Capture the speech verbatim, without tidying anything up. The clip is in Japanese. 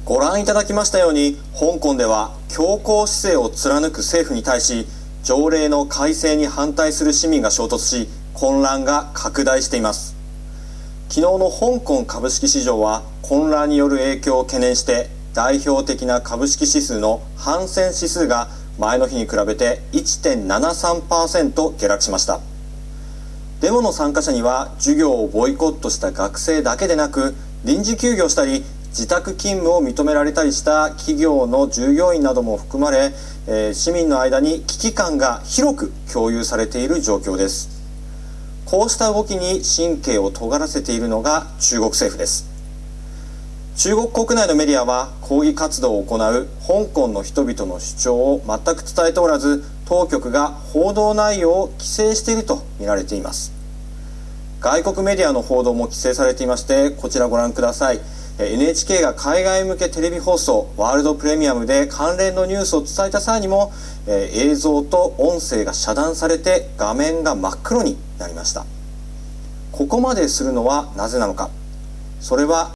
ご覧いただきましたように、香港では強硬姿勢を貫く政府に対し、条例の改正に反対する市民が衝突し、混乱が拡大しています。昨日の香港株式市場は混乱による影響を懸念して、代表的な株式指数のハンセン指数が前の日に比べて いってんななさんパーセント 下落しました。デモの参加者には授業をボイコットした学生だけでなく、臨時休業したり自宅勤務を認められたりした企業の従業員なども含まれ、えー、市民の間に危機感が広く共有されている状況です。こうした動きに神経を尖らせているのが中国政府です。中国国内のメディアは抗議活動を行う香港の人々の主張を全く伝えておらず、当局が報道内容を規制していると見られています。外国メディアの報道も規制されていまして、こちらご覧ください。エヌエイチケー が海外向けテレビ放送ワールドプレミアムで関連のニュースを伝えた際にも、えー、映像と音声が遮断されて画面が真っ黒になりました。ここまでするのはなぜなのか。それは